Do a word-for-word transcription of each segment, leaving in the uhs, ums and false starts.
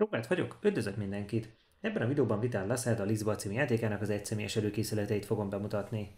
Robert vagyok, üdvözlök mindenkit! Ebben a videóban Vital Lacerda a Lisboa című játékának az egyszemélyes előkészületeit fogom bemutatni.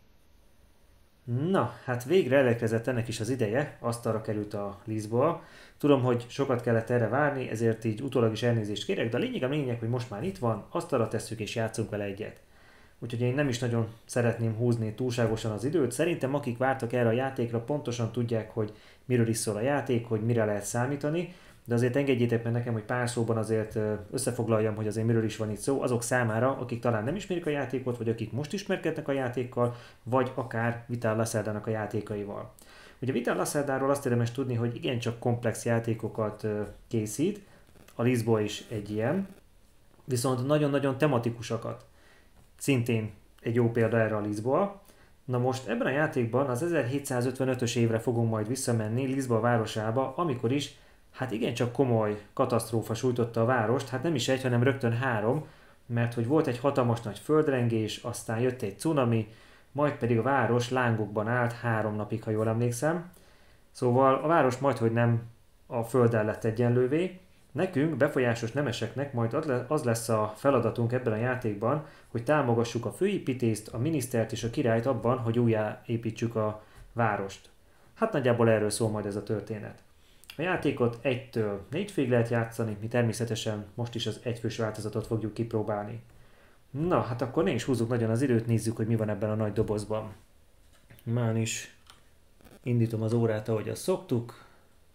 Na, hát végre elérkezett ennek is az ideje, asztalra került a Lisboa. Tudom, hogy sokat kellett erre várni, ezért így utólag is elnézést kérek, de a lényeg a lényeg, hogy most már itt van, asztalra tesszük és játszunk vele egyet. Úgyhogy én nem is nagyon szeretném húzni túlságosan az időt. Szerintem akik vártak erre a játékra, pontosan tudják, hogy miről is szól a játék, hogy mire lehet számítani, de azért engedjétek meg nekem, hogy pár szóban azért összefoglaljam, hogy azért miről is van itt szó, azok számára, akik talán nem ismerik a játékot, vagy akik most ismerkednek a játékkal, vagy akár Vital Lacerdának a játékaival. Ugye Vital Lacerdáról azt érdemes tudni, hogy igencsak komplex játékokat készít, a Lisboa is egy ilyen, viszont nagyon-nagyon tematikusakat. Szintén egy jó példa erre a Lisboa. Na most ebben a játékban az ezerhétszázötvenötös évre fogunk majd visszamenni Lisboa városába, amikor is hát igencsak komoly katasztrófa sújtotta a várost, hát nem is egy, hanem rögtön három, mert hogy volt egy hatalmas nagy földrengés, aztán jött egy cunami, majd pedig a város lángokban állt három napig, ha jól emlékszem. Szóval a város majdhogy nem a földdel lett egyenlővé. Nekünk, befolyásos nemeseknek majd az lesz a feladatunk ebben a játékban, hogy támogassuk a főépítést, a minisztert és a királyt abban, hogy újjáépítsük a várost. Hát nagyjából erről szól majd ez a történet. A játékot egytől négyig lehet játszani, mi természetesen most is az egyfős változatot fogjuk kipróbálni. Na, hát akkor ne is húzzuk nagyon az időt, nézzük, hogy mi van ebben a nagy dobozban. Már is indítom az órát, ahogy azt szoktuk,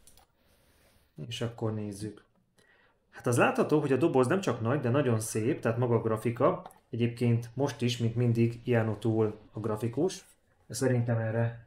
és akkor nézzük. Hát az látható, hogy a doboz nem csak nagy, de nagyon szép, tehát maga a grafika. Egyébként most is, mint mindig, Ian O'Toole a grafikus. De szerintem erre,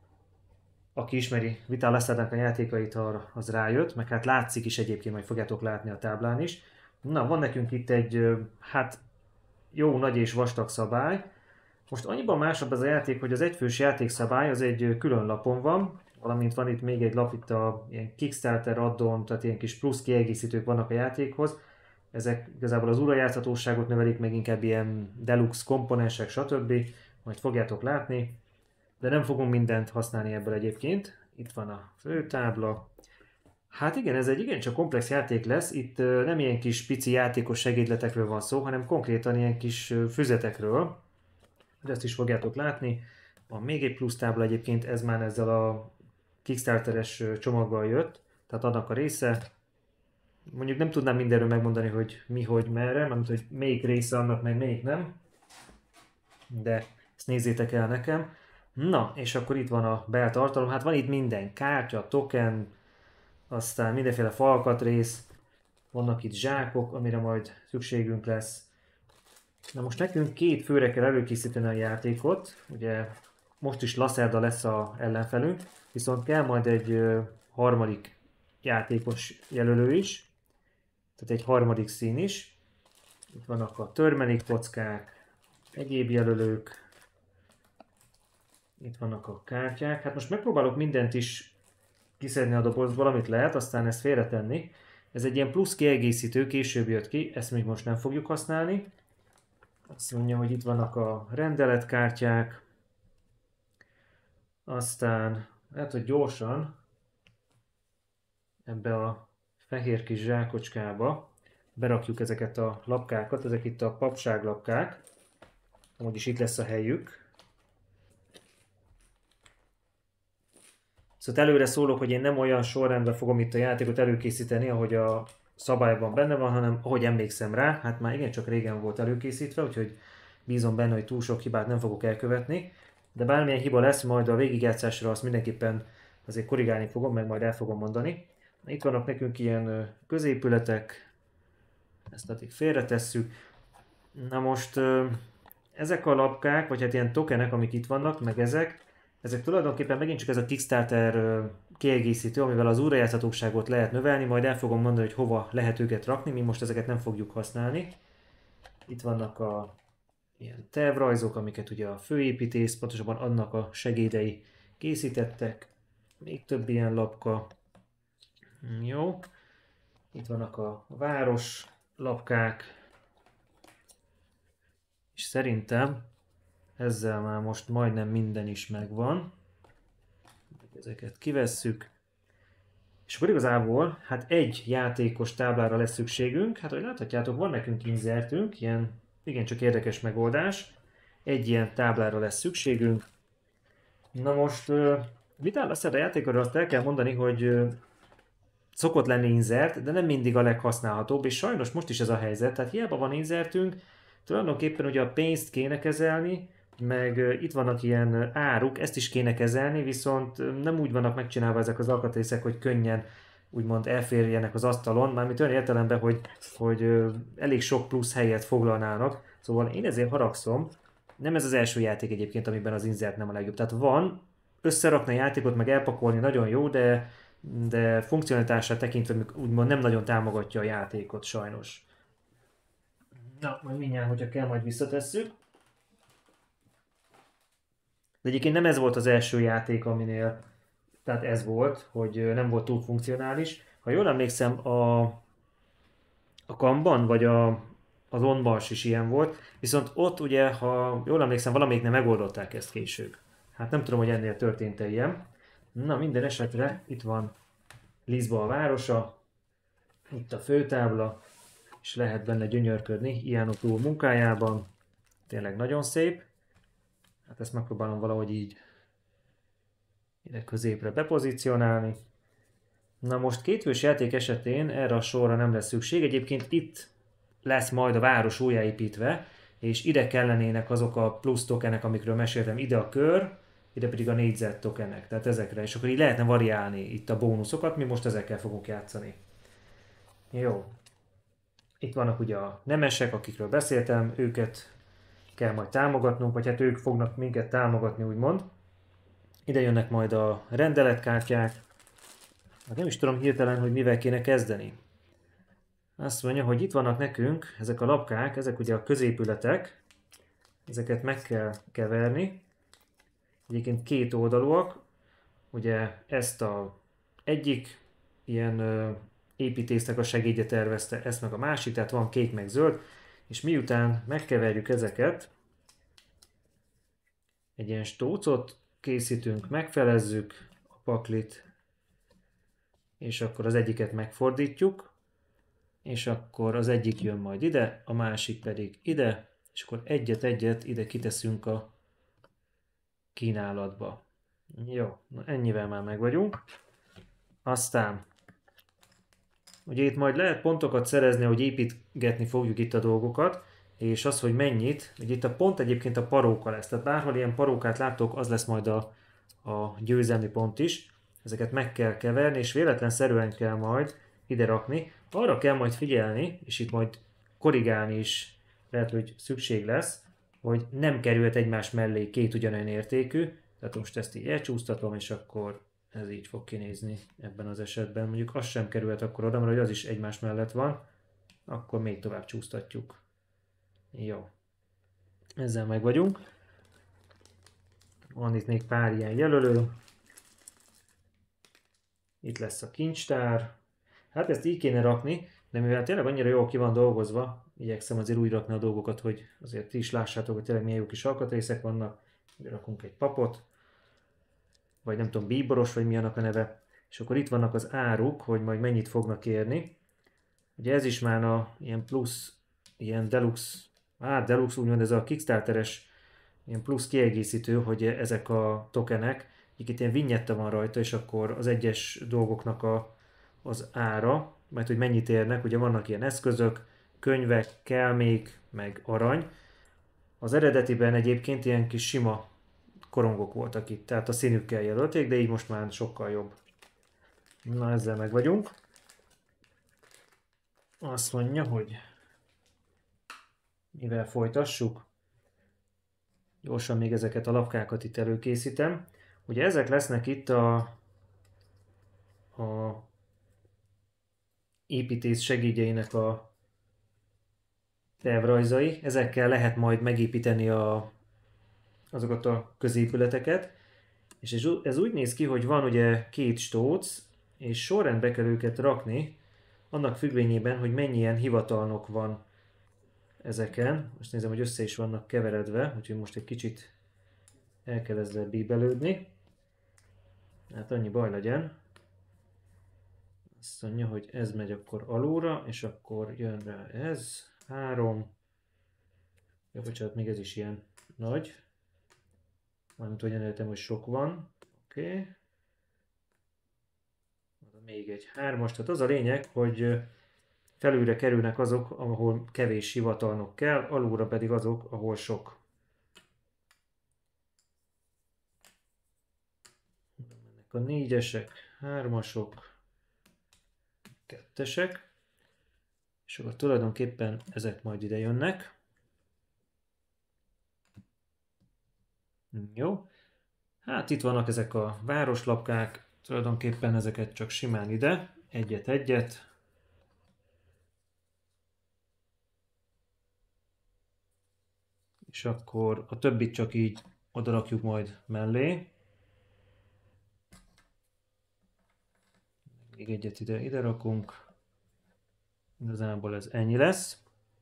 aki ismeri Vital Lacerdának a játékait, arra az rájött, meg hát látszik is egyébként, majd fogjátok látni a táblán is. Na, van nekünk itt egy, hát jó nagy és vastag szabály. Most annyiban másabb ez a játék, hogy az egyfős játékszabály az egy külön lapon van, valamint van itt még egy lap, itt a ilyen Kickstarter addon, tehát ilyen kis plusz kiegészítők vannak a játékhoz. Ezek igazából az újrajátszhatóságot növelik, meg inkább ilyen deluxe komponensek, stb. Majd fogjátok látni, de nem fogunk mindent használni ebből egyébként. Itt van a főtábla. Hát igen, ez egy igencsak komplex játék lesz, itt nem ilyen kis pici játékos segédletekről van szó, hanem konkrétan ilyen kis füzetekről. De ezt is fogjátok látni. Van még egy plusz tábla egyébként, ez már ezzel a Kickstarteres csomaggal jött, tehát annak a része. Mondjuk nem tudnám mindenről megmondani, hogy mi, hogy, merre, mert hogy melyik része annak, meg melyik nem. De ezt nézzétek el nekem. Na, és akkor itt van a beltartalom. Hát van itt minden, kártya, token, aztán mindenféle falkatrész. Vannak itt zsákok, amire majd szükségünk lesz. Na most nekünk két főre kell előkészíteni a játékot, ugye most is Lacerda lesz a ellenfelünk, viszont kell majd egy ö, harmadik játékos jelölő is, tehát egy harmadik szín is. Itt vannak a törmelék kockák, egyéb jelölők, itt vannak a kártyák. Hát most megpróbálok mindent is kiszedni a dobozból, amit lehet, aztán ezt félretenni. Ez egy ilyen plusz kiegészítő, később jött ki, ezt még most nem fogjuk használni. Azt mondja, hogy itt vannak a rendeletkártyák, aztán lehet, hogy gyorsan ebbe a fehér kis zsákocskába berakjuk ezeket a lapkákat, ezek itt a papságlapkák, amúgy is itt lesz a helyük. Szóval előre szólok, hogy én nem olyan sorrendben fogom itt a játékot előkészíteni, ahogy a szabályban benne van, hanem ahogy emlékszem rá, hát már igencsak régen volt előkészítve, úgyhogy bízom benne, hogy túl sok hibát nem fogok elkövetni, de bármilyen hiba lesz, majd a végigjátszásra azt mindenképpen azért korrigálni fogom, meg majd el fogom mondani. Itt vannak nekünk ilyen középületek, ezt addig félretesszük. Na most ezek a lapkák, vagy hát ilyen tokenek, amik itt vannak, meg ezek, ezek tulajdonképpen megint csak ez a Kickstarter kiegészítő, amivel az újrajátszhatóságot lehet növelni, majd el fogom mondani, hogy hova lehet őket rakni, mi most ezeket nem fogjuk használni. Itt vannak a ilyen tervrajzok, amiket ugye a főépítész, pontosabban annak a segédei készítettek. Még több ilyen lapka. Jó. Itt vannak a város lapkák. És szerintem ezzel már most majdnem minden is megvan. Ezeket kivesszük. És akkor igazából hát egy játékos táblára lesz szükségünk. Hát ahogy láthatjátok, van nekünk inzertünk, ilyen igencsak érdekes megoldás. Egy ilyen táblára lesz szükségünk. Na most, mit áll a játékról, azt el kell mondani, hogy szokott lenni inzert, de nem mindig a leghasználhatóbb, és sajnos most is ez a helyzet, tehát hiába van inzertünk, tulajdonképpen ugye a pénzt kéne kezelni, meg itt vannak ilyen áruk, ezt is kéne kezelni, viszont nem úgy vannak megcsinálva ezek az alkatrészek, hogy könnyen úgymond elférjenek az asztalon, mármint olyan értelemben, hogy, hogy elég sok plusz helyet foglalnának, szóval én ezért haragszom. Nem ez az első játék egyébként, amiben az inzert nem a legjobb. Tehát van, összerakni a játékot, meg elpakolni nagyon jó, de, de funkcionalitását tekintve úgymond nem nagyon támogatja a játékot sajnos. Na, majd mindjárt, hogyha kell, majd visszatesszük. De egyébként nem ez volt az első játék, aminél, tehát ez volt, hogy nem volt túl funkcionális. Ha jól emlékszem, a, a Kanban, vagy a, az Onbars is ilyen volt, viszont ott ugye, ha jól emlékszem, valamelyiknél megoldották ezt később. Hát nem tudom, hogy ennél történt-e ilyen. Na, minden esetre itt van Lisboa a városa, itt a főtábla, és lehet benne gyönyörködni Iano túl munkájában. Tényleg nagyon szép. Hát ezt megpróbálom valahogy így ide középre bepozícionálni. Na most kétfős játék esetén erre a sorra nem lesz szükség. Egyébként itt lesz majd a város újjáépítve, és ide kellenének azok a plusz tokenek, amikről meséltem, ide a kör, ide pedig a négyzet tokenek, tehát ezekre, és akkor így lehetne variálni itt a bónuszokat, mi most ezekkel fogunk játszani. Jó. Itt vannak ugye a nemesek, akikről beszéltem, őket kell majd támogatnunk, vagy hát ők fognak minket támogatni, úgymond. Ide jönnek majd a rendeletkártyák. Hát nem is tudom hirtelen, hogy mivel kéne kezdeni. Azt mondja, hogy itt vannak nekünk ezek a lapkák, ezek ugye a középületek. Ezeket meg kell keverni. Egyébként két oldalúak. Ugye ezt a egyik ilyen ö, építésznek a segédje tervezte, ezt meg a másik, tehát van kék meg zöld. És miután megkeverjük ezeket, egy ilyen stócot készítünk, megfelezzük a paklit, és akkor az egyiket megfordítjuk, és akkor az egyik jön majd ide, a másik pedig ide, és akkor egyet-egyet ide kiteszünk a kínálatba. Jó, na ennyivel már meg vagyunk. Aztán, ugye itt majd lehet pontokat szerezni, hogy építgetni fogjuk itt a dolgokat, és az, hogy mennyit, ugye itt a pont egyébként a paróka lesz, tehát bárhol ilyen parókát láttok, az lesz majd a, a győzelmi pont is. Ezeket meg kell keverni, és véletlenszerűen kell majd ide rakni. Arra kell majd figyelni, és itt majd korrigálni is lehet, hogy szükség lesz, hogy nem került egymás mellé két ugyanolyan értékű. Tehát most ezt így elcsúsztatom, és akkor ez így fog kinézni ebben az esetben. Mondjuk az sem került akkor oda, mert az is egymás mellett van. Akkor még tovább csúsztatjuk. Jó. Ezzel meg vagyunk. Van itt még pár ilyen jelölő. Itt lesz a kincstár. Hát ezt így kéne rakni, de mivel tényleg annyira jól ki van dolgozva, igyekszem azért úgy rakni a dolgokat, hogy azért ti is lássátok, hogy tényleg milyen jó kis alkatrészek vannak. Ide rakunk egy papot, vagy nem tudom, bíboros, vagy mi annak a neve. És akkor itt vannak az áruk, hogy majd mennyit fognak érni. Ugye ez is már a ilyen plusz, ilyen deluxe, hát deluxe úgymond ez a Kickstarteres ilyen plusz kiegészítő, hogy ezek a tokenek, itt ilyen vignetta van rajta, és akkor az egyes dolgoknak a, az ára, mert hogy mennyit érnek, ugye vannak ilyen eszközök, könyvek, kelmék, meg arany. Az eredetiben egyébként ilyen kis sima korongok voltak itt, tehát a színükkel jelölték, de így most már sokkal jobb. Na, ezzel meg vagyunk. Azt mondja, hogy mivel folytassuk. Gyorsan még ezeket a lapkákat itt előkészítem. Ugye ezek lesznek itt a, a építész segédjeinek a tervrajzai. Ezekkel lehet majd megépíteni a, azokat a középületeket. És ez, ez úgy néz ki, hogy van ugye két stóc, és sorrendbe kell őket rakni, annak függvényében, hogy mennyi ilyen hivatalnok van ezeken. Most nézem, hogy össze is vannak keveredve, úgyhogy most egy kicsit el kell ezzel bíbelődni. Hát annyi baj legyen. Azt mondja, hogy ez megy akkor alulra, és akkor jön rá ez. Három. Ja, bocsánat, még ez is ilyen nagy. Mármint olyan értem, hogy sok van. Oké. Okay. Még egy hármas. Tehát az a lényeg, hogy felülre kerülnek azok, ahol kevés hivatalnok kell, alulra pedig azok, ahol sok. Mennek a négyesek, hármasok, kettesek, és akkor tulajdonképpen ezek majd ide jönnek. Jó. Hát itt vannak ezek a városlapkák, tulajdonképpen ezeket csak simán ide, egyet-egyet. És akkor a többit csak így odarakjuk majd mellé. Még egyet ide, ide rakunk. Igazából ez ennyi lesz.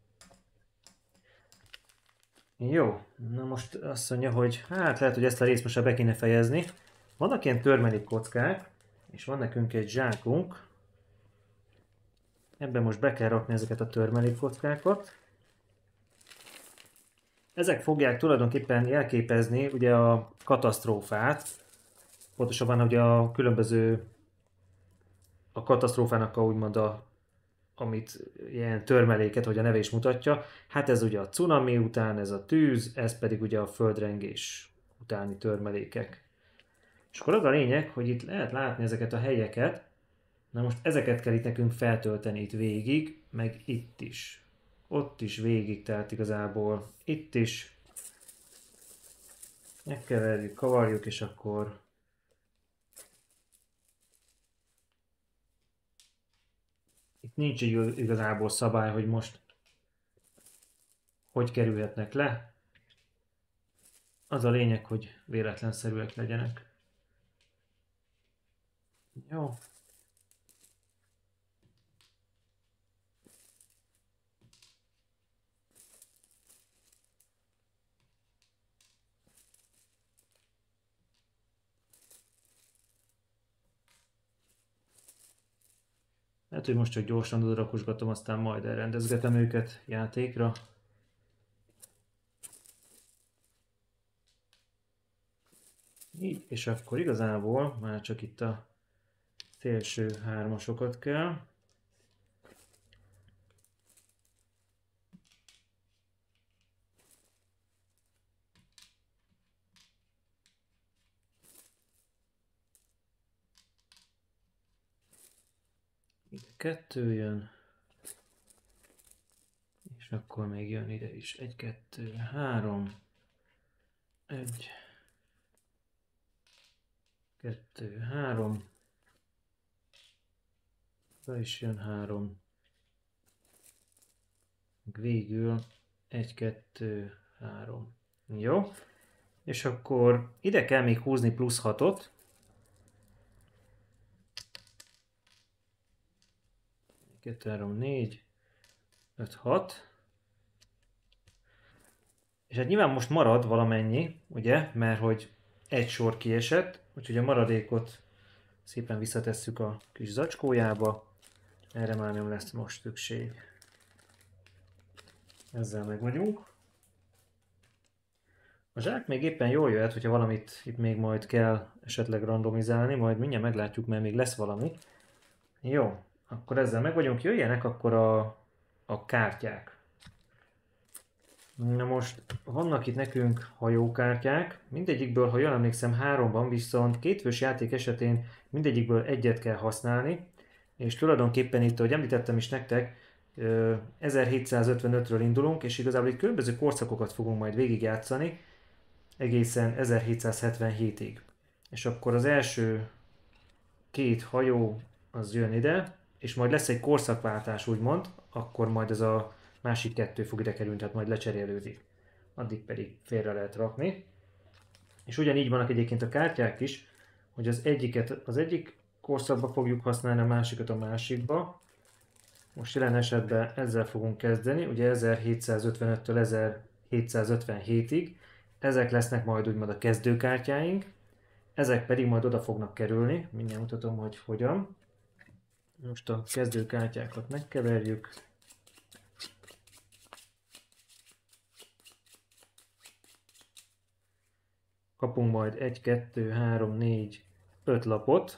Jó, na most azt mondja, hogy hát lehet, hogy ezt a részt most be kéne fejezni. Vannak ilyen törmelék kockák, és van nekünk egy zsákunk. Ebben most be kell rakni ezeket a törmelék kockákat. Ezek fogják tulajdonképpen jelképezni ugye a katasztrófát. Pontosabban ugye a különböző a katasztrófának a úgymond a amit ilyen törmeléket, hogy a neve is mutatja. Hát ez ugye a cunami után, ez a tűz, ez pedig ugye a földrengés utáni törmelékek. És akkor az a lényeg, hogy itt lehet látni ezeket a helyeket. Na most ezeket kell itt nekünk feltölteni itt végig, meg itt is. Ott is végig, tehát igazából itt is. Megkeverjük, kavarjuk, és akkor itt nincs igazából szabály, hogy most hogy kerülhetnek le. Az a lényeg, hogy véletlenszerűek legyenek. Jó. Lehet, hogy most csak gyorsan odarakosgatom, aztán majd elrendezgetem őket játékra. Így, és akkor igazából már csak itt a szélső hármasokat kell. Ide kettő jön. És akkor még jön ide is. Egy, kettő, három. Egy. Kettő, három. Be is jön három. Végül egy, kettő, három. Jó. És akkor ide kell még húzni plusz hatot. kettő, három, négy, öt, hat. És hát nyilván most marad valamennyi, ugye, mert hogy egy sor kiesett, úgyhogy a maradékot szépen visszatesszük a kis zacskójába. Erre már nem lesz most szükség. Ezzel meg vagyunk. A zsák még éppen jól jöhet, hogyha valamit itt még majd kell esetleg randomizálni, majd mindjárt meglátjuk, mert még lesz valami. Jó, akkor ezzel meg vagyunk, jöjjenek akkor a, a kártyák. Na most vannak itt nekünk hajókártyák, mindegyikből, ha jól emlékszem, három van, viszont kétfős játék esetén mindegyikből egyet kell használni, és tulajdonképpen itt, ahogy említettem is nektek, ezerhétszázötvenötről indulunk, és igazából itt különböző korszakokat fogunk majd végigjátszani, egészen ezerhétszázhetvenhétig. És akkor az első két hajó az jön ide, és majd lesz egy korszakváltás úgymond, akkor majd ez a másik kettő fog ide kerülni, tehát majd lecserélődik. Addig pedig félre lehet rakni. És ugyanígy vannak egyébként a kártyák is, hogy az egyiket az egyik korszakba fogjuk használni, a másikat a másikba. Most jelen esetben ezzel fogunk kezdeni, ugye ezerhétszázötvenöttől ezerhétszázötvenhétig. Ezek lesznek majd úgymond a kezdőkártyáink, ezek pedig majd oda fognak kerülni, mindjárt mutatom, hogy hogyan. Most a kezdőkártyákat megkeverjük. Kapunk majd egy, kettő, három, négy, öt lapot.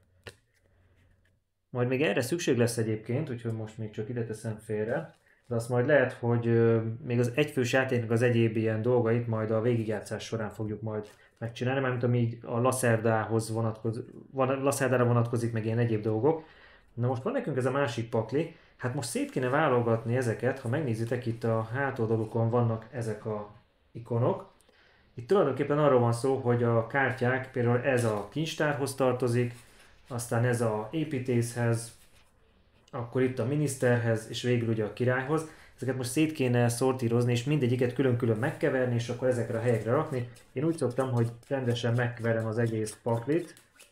Majd még erre szükség lesz egyébként, úgyhogy most még csak ide teszem félre. De azt majd lehet, hogy még az egyfős játéknak az egyéb ilyen dolgait majd a végigjátszás során fogjuk majd megcsinálni, mármint ami a Lacerdához vonatkozik, Lacerdára vonatkozik, meg ilyen egyéb dolgok. Na most van nekünk ez a másik pakli, hát most szét kéne válogatni ezeket, ha megnézitek, itt a hátoldalukon vannak ezek a ikonok. Itt tulajdonképpen arról van szó, hogy a kártyák, például ez a kincstárhoz tartozik, aztán ez a építészhez, akkor itt a miniszterhez, és végül ugye a királyhoz. Ezeket most szét kéne szortírozni, és mindegyiket külön-külön megkeverni, és akkor ezekre a helyekre rakni. Én úgy szoktam, hogy rendesen megkeverem az egész paklit,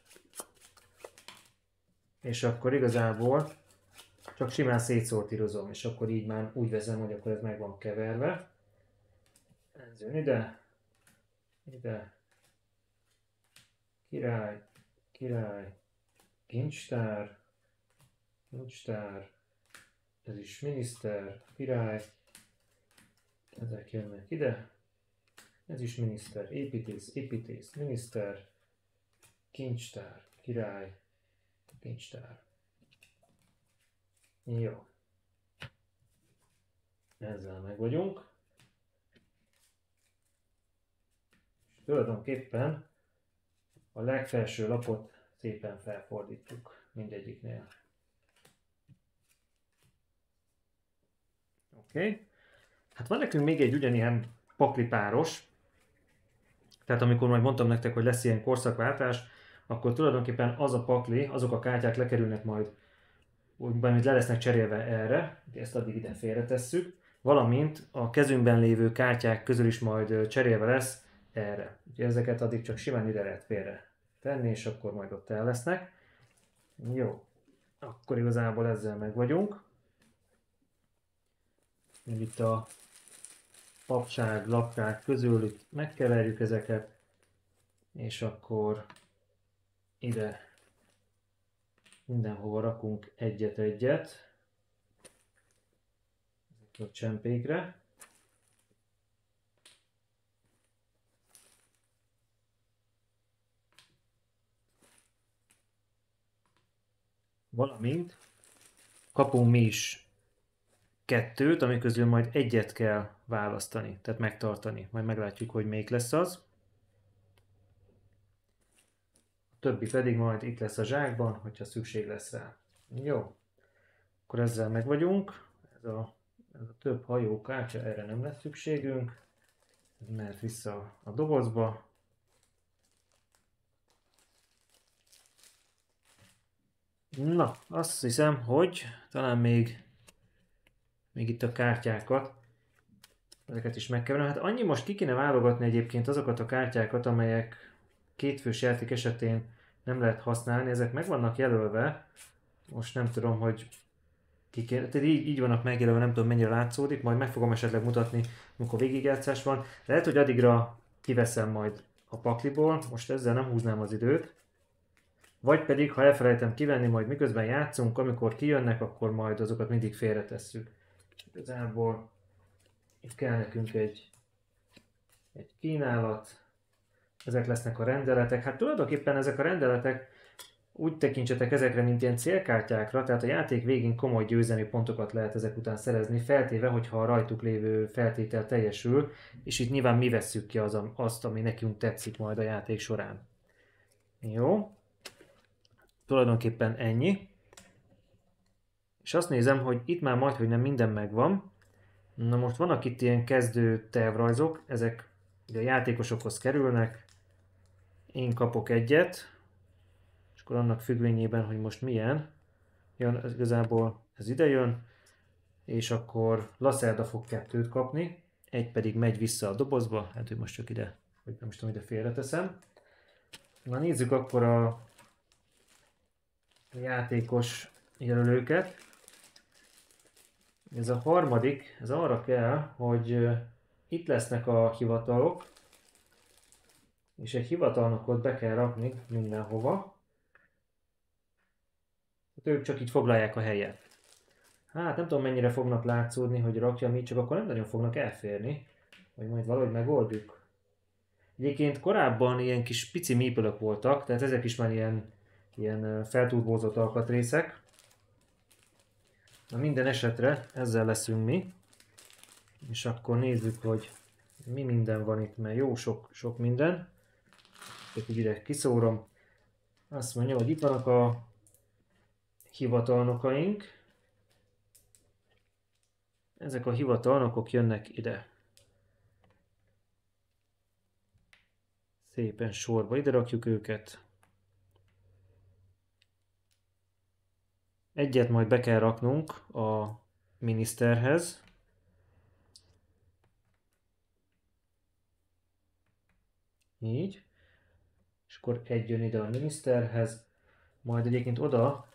és akkor igazából csak simán szétszortírozom, és akkor így már úgy veszem, hogy akkor ez meg van keverve. Ez jön ide, ide, király, király, kincstár, kincstár, ez is miniszter, király, ezek jönnek ide, ez is miniszter, építész, építész, miniszter, kincstár, király, kincstár. Jó. Ezzel meg vagyunk. És tulajdonképpen a legfelső lapot szépen felfordítjuk mindegyiknél. Oké. Okay. Hát van nekünk még egy ugyanilyen paklipáros. Tehát amikor majd mondtam nektek, hogy lesz ilyen korszakváltás, akkor tulajdonképpen az a pakli, azok a kártyák lekerülnek majd, úgymond le lesznek cserélve erre, ezt addig ide félretesszük, valamint a kezünkben lévő kártyák közül is majd cserélve lesz erre. Úgyhogy ezeket addig csak simán ide lehet félre tenni, és akkor majd ott el lesznek. Jó, akkor igazából ezzel meg vagyunk. Még itt a papság lapkák közül itt megkeverjük ezeket, és akkor ide mindenhova rakunk egyet-egyet a csempékre. Valamint kapunk mi is kettőt, ami közül majd egyet kell választani, tehát megtartani. Majd meglátjuk, hogy melyik lesz az. A többi pedig majd itt lesz a zsákban, hogyha szükség lesz rá. Jó, akkor ezzel meg vagyunk. Ez a, ez a több hajó kártya, erre nem lesz szükségünk. Ez mehet vissza a dobozba. Na, azt hiszem, hogy talán még, még itt a kártyákat, ezeket is megkeverem. Hát annyi most ki kéne válogatni egyébként azokat a kártyákat, amelyek kétfős játék esetén nem lehet használni, ezek meg vannak jelölve. Most nem tudom, hogy ki kéne, tehát így, így vannak megjelölve, nem tudom mennyire látszódik, majd meg fogom esetleg mutatni, amikor végigjátszás van. Lehet, hogy addigra kiveszem majd a pakliból, most ezzel nem húznám az időt. Vagy pedig, ha elfelejtem kivenni, majd miközben játszunk, amikor kijönnek, akkor majd azokat mindig félretesszük. Igazából itt kell nekünk egy, egy kínálat, ezek lesznek a rendeletek. Hát tulajdonképpen ezek a rendeletek, úgy tekintsetek ezekre, mint ilyen célkártyákra, tehát a játék végén komoly győzelmi pontokat lehet ezek után szerezni, feltéve, hogyha a rajtuk lévő feltétel teljesül, és itt nyilván mi vesszük ki az, azt, ami nekünk tetszik majd a játék során. Jó. Tulajdonképpen ennyi. És azt nézem, hogy itt már majdhogy nem minden megvan. Na most vannak itt ilyen kezdő tervrajzok, ezek ugye a játékosokhoz kerülnek. Én kapok egyet, és akkor annak függvényében, hogy most milyen, jön, ez igazából ez ide jön, és akkor Lacerda fog kettőt kapni, egy pedig megy vissza a dobozba, hát hogy most csak ide, vagy nem is tudom, ide félreteszem. Na nézzük akkor a játékos jelölőket. Ez a harmadik, ez arra kell, hogy itt lesznek a hivatalok, és egy hivatalnokot be kell rakni mindenhova. ők csak így foglalják a helyet. Hát nem tudom mennyire fognak látszódni, hogy rakjam így, csak akkor nem nagyon fognak elférni. Vagy majd valahogy megoldjuk. Egyébként korábban ilyen kis pici mípölök voltak, tehát ezek is már ilyen, ilyen felturbózott alkatrészek. Na minden esetre ezzel leszünk mi. És akkor nézzük, hogy mi minden van itt, mert jó sok, sok minden. Csak így ide kiszórom. Azt mondja, hogy itt vannak a hivatalnokaink. Ezek a hivatalnokok jönnek ide. Szépen sorba ide rakjuk őket. Egyet majd be kell raknunk a miniszterhez. Így. És akkor egy jön ide a miniszterhez. Majd egyébként oda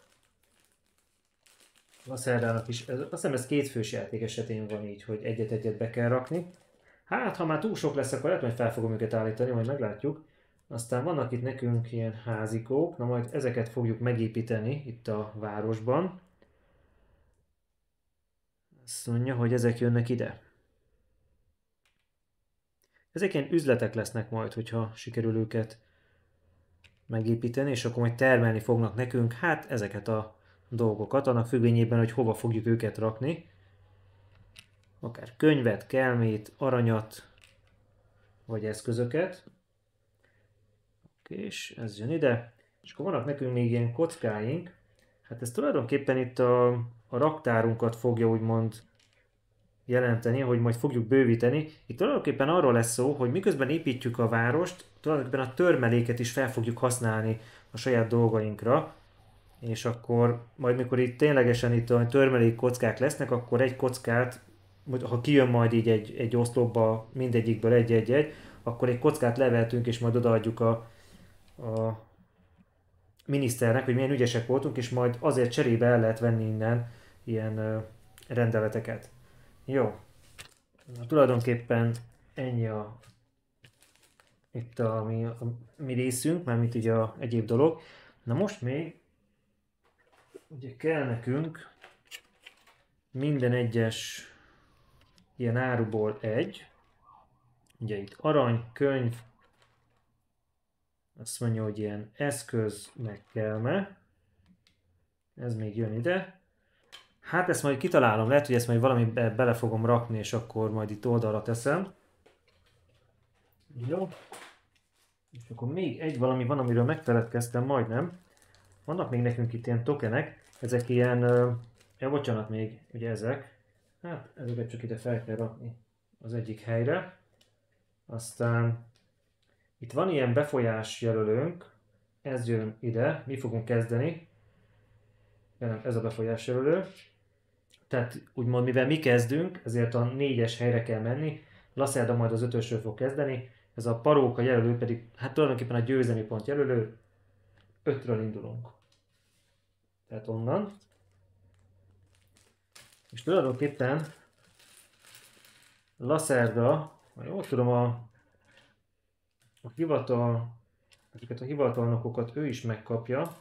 Lacerdának is, ez, azt hiszem ez két fős játék esetén van így, hogy egyet-egyet be kell rakni. Hát, ha már túl sok lesz, akkor lehet, hogy fel fogom őket állítani, majd meglátjuk. Aztán vannak itt nekünk ilyen házikók, na majd ezeket fogjuk megépíteni itt a városban. Azt mondja, hogy ezek jönnek ide. Ezek ilyen üzletek lesznek majd, hogyha sikerül őket megépíteni, és akkor majd termelni fognak nekünk, hát ezeket a dolgokat, annak függvényében, hogy hova fogjuk őket rakni. Akár könyvet, kelmét, aranyat, vagy eszközöket. Oké, és ez jön ide. És akkor vannak nekünk még ilyen kockáink. Hát ez tulajdonképpen itt a, a raktárunkat fogja úgymond jelenteni, hogy majd fogjuk bővíteni. Itt tulajdonképpen arról lesz szó, hogy miközben építjük a várost, tulajdonképpen a törmeléket is fel fogjuk használni a saját dolgainkra. És akkor majd mikor itt ténylegesen itt a törmelék kockák lesznek, akkor egy kockát, ha kijön majd így egy, egy oszlopba mindegyikből egy-egy-egy, akkor egy kockát leveltünk és majd odaadjuk a, a miniszternek, hogy milyen ügyesek voltunk, és majd azért cserébe el lehet venni innen ilyen ö, rendeleteket. Jó. Na, tulajdonképpen ennyi a itt a mi, a mi részünk, mármint így a egyéb dolog. Na most még ugye kell nekünk minden egyes ilyen áruból egy. Ugye itt arany, könyv, azt mondja, hogy ilyen eszköz, meg kelme. Ez még jön ide. Hát ezt majd kitalálom, lehet, hogy ezt majd valamibe bele fogom rakni, és akkor majd itt oldalra teszem. Jó. És akkor még egy valami van, amiről megfeledkeztem majdnem. Vannak még nekünk itt ilyen tokenek, ezek ilyen, ja bocsánat még, ugye ezek. Hát ezeket csak ide fel kell rakni az egyik helyre. Aztán itt van ilyen befolyás jelölőnk, ez jön ide, mi fogunk kezdeni. Nem, ez a befolyás jelölő. Tehát úgymond mivel mi kezdünk, ezért a négyes helyre kell menni. Lacerda majd az ötösről fog kezdeni. Ez a paróka jelölő pedig, hát tulajdonképpen a győzelmi pont jelölő. ötről indulunk. Tehát onnan. És tulajdonképpen Lacerda, ha jól tudom, a, a hivatal, ezeket a hivatalnokokat ő is megkapja.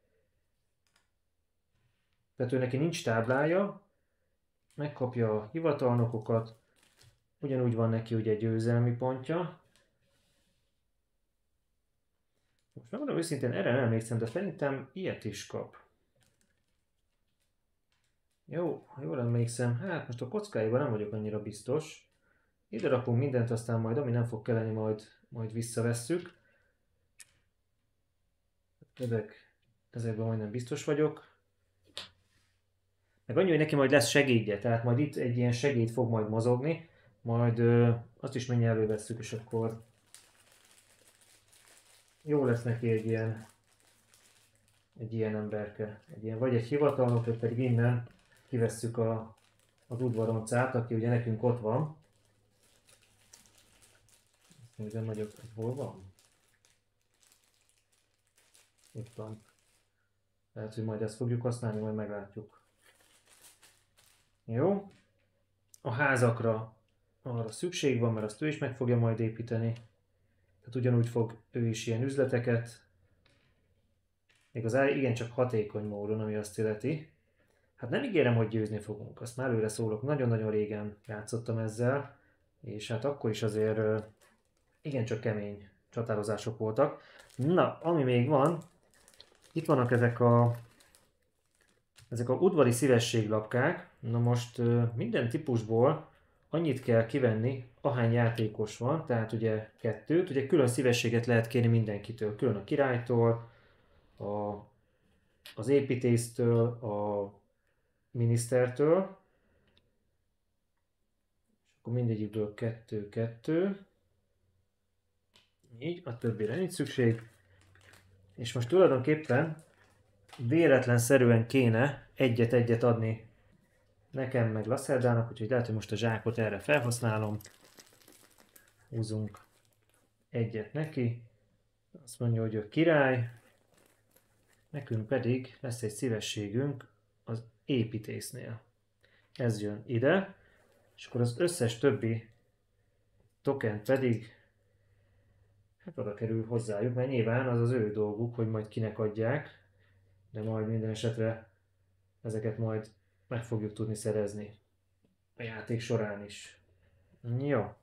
Tehát ő neki nincs táblája, megkapja a hivatalnokokat, ugyanúgy van neki ugye egy győzelmi pontja. Most megmondom őszintén, erre nem emlékszem, de szerintem ilyet is kap. Jó, ha jól emlékszem, hát most a kockáiban nem vagyok annyira biztos. Ide rakunk mindent, aztán majd ami nem fog kelleni, majd, majd visszavesszük. Ezek, ezekben majdnem biztos vagyok. Meg annyi, hogy neki majd lesz segédje, tehát majd itt egy ilyen segéd fog majd mozogni, majd ö, azt is mindjárt elővesszük, és akkor jó lesz neki egy ilyen, egy ilyen emberke. Egy ilyen, vagy egy hivatalnok, vagy pedig innen kivesszük a, az udvaroncát, aki ugye nekünk ott van. Azt nézem, hogy ott hol van? Itt van. Lehet, hogy majd ezt fogjuk használni, majd meglátjuk. Jó. A házakra arra szükség van, mert azt ő is meg fogja majd építeni. Tehát ugyanúgy fog ő is ilyen üzleteket Méghozzá igencsak hatékony módon, ami azt illeti. Hát nem ígérem, hogy győzni fogunk, azt már előre szólok. Nagyon-nagyon régen játszottam ezzel, és hát akkor is azért ö, igencsak kemény csatározások voltak. Na, ami még van, itt vannak ezek a ezek a udvari szívességlapkák. Na most ö, minden típusból annyit kell kivenni, ahány játékos van, tehát ugye kettőt, ugye külön szívességet lehet kérni mindenkitől, külön a királytól, a, az építésztől, a minisztertől, és akkor mindegyikből kettő-kettő, így, a többire nincs szükség, és most tulajdonképpen véletlenszerűen kéne egyet-egyet adni nekem meg Lacerdának, úgyhogy lehet, hogy most a zsákot erre felhasználom. Húzunk egyet neki. Azt mondja, hogy ő király. Nekünk pedig lesz egy szívességünk az építésznél. Ez jön ide. És akkor az összes többi token pedig hát oda kerül hozzájuk, mert nyilván az az ő dolguk, hogy majd kinek adják. De majd minden esetre ezeket majd meg fogjuk tudni szerezni a játék során is. Jó.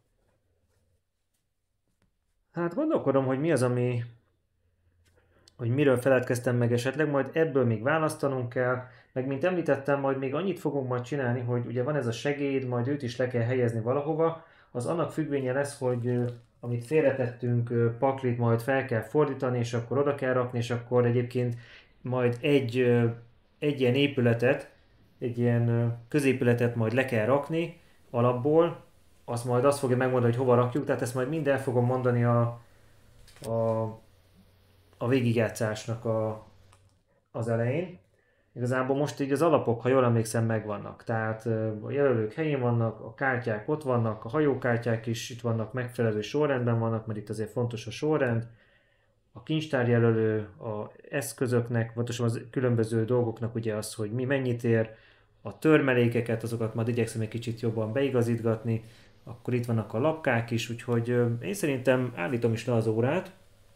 Hát gondolkodom, hogy mi az, ami... hogy miről feledkeztem meg esetleg, majd ebből még választanunk kell, meg mint említettem, majd még annyit fogunk majd csinálni, hogy ugye van ez a segéd, majd őt is le kell helyezni valahova, az annak függvénye lesz, hogy ö, amit félretettünk, ö, paklit majd fel kell fordítani, és akkor oda kell rakni, és akkor egyébként majd egy, ö, egy ilyen épületet, egy ilyen ö, középületet majd le kell rakni alapból, azt majd azt fogja megmondani, hogy hova rakjuk, tehát ezt majd mind el fogom mondani a, a, a végigjátszásnak a, az elején. Igazából most így az alapok, ha jól emlékszem, megvannak. Tehát ö, a jelölők helyén vannak, a kártyák ott vannak, a hajókártyák is itt vannak, megfelelő sorrendben vannak, mert itt azért fontos a sorrend. A kincstárjelölő, a eszközöknek, pontosan az különböző dolgoknak ugye az, hogy mi mennyit ér, a törmelékeket, azokat majd igyekszem egy kicsit jobban beigazítgatni, akkor itt vannak a lapkák is, úgyhogy ö, én szerintem állítom is le az órát.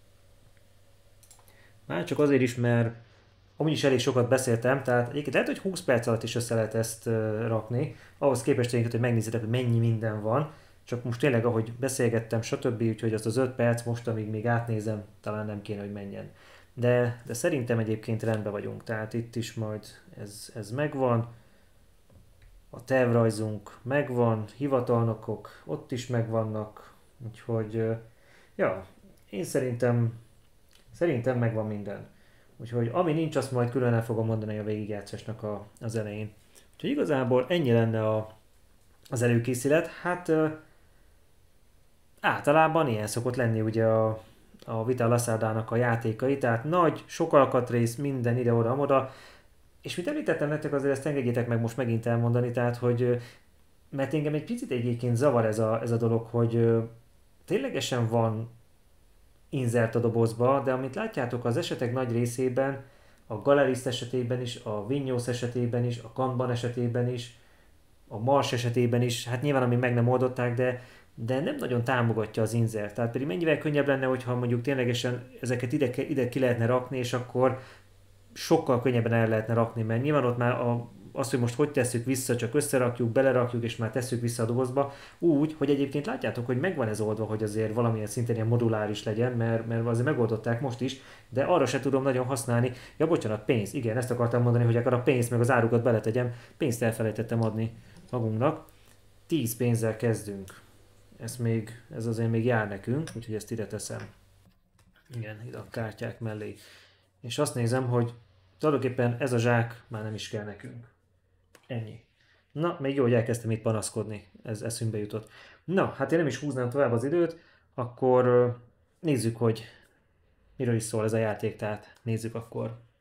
Már csak azért is, mert amúgy is elég sokat beszéltem, tehát egyébként lehet, hogy húsz perc alatt is össze lehet ezt uh, rakni, ahhoz képest egyébként, hogy megnézzétek, hogy mennyi minden van, csak most tényleg ahogy beszélgettem, stb., úgyhogy azt az öt perc most, amíg még átnézem, talán nem kéne, hogy menjen. De, de szerintem egyébként rendben vagyunk, tehát itt is majd ez, ez megvan, a tervrajzunk megvan, hivatalnokok ott is megvannak, úgyhogy uh, ja, én szerintem, szerintem megvan minden. Úgyhogy ami nincs, azt majd külön el fogom mondani a végigjátszásnak a, az elején. Úgyhogy igazából ennyi lenne a, az előkészület. Hát ö, általában ilyen szokott lenni ugye a, a Vital Lacerdának a játékai, tehát nagy, sok alkatrész, minden ide-oda-amoda. És mint említettem nektek, azért ezt engedjétek meg most megint elmondani, tehát hogy ö, mert engem egy picit egyébként zavar ez a, ez a dolog, hogy ö, ténylegesen van inzert a dobozba, de amit látjátok az esetek nagy részében, a Galerist esetében is, a Vignyos esetében is, a Kanban esetében is, a Mars esetében is, hát nyilván ami meg nem oldották, de, de nem nagyon támogatja az inzert. Tehát pedig mennyivel könnyebb lenne, hogyha mondjuk ténylegesen ezeket ide, ide ki lehetne rakni, és akkor sokkal könnyebben el lehetne rakni, mert nyilván ott már a, az, hogy most hogy tesszük vissza, csak összerakjuk, belerakjuk, és már tesszük vissza a dobozba, úgy, hogy egyébként látjátok, hogy megvan ez oldva, hogy azért valamilyen szinten ilyen moduláris legyen, mert, mert azért megoldották most is, de arra se tudom nagyon használni. Ja, bocsánat, pénz, igen, ezt akartam mondani, hogy akar a pénzt meg az árukat beletegyem, pénzt elfelejtettem adni magunknak. tíz pénzzel kezdünk. Ez még, ez azért még jár nekünk, úgyhogy ezt ide teszem. Igen, ide a kártyák mellé. És azt nézem, hogy tulajdonképpen ez a zsák már nem is kell nekünk. Ennyi. Na, még jó, hogy elkezdtem itt panaszkodni. Ez eszünkbe jutott. Na, hát én nem is húznám tovább az időt, akkor nézzük, hogy miről is szól ez a játék, tehát nézzük akkor.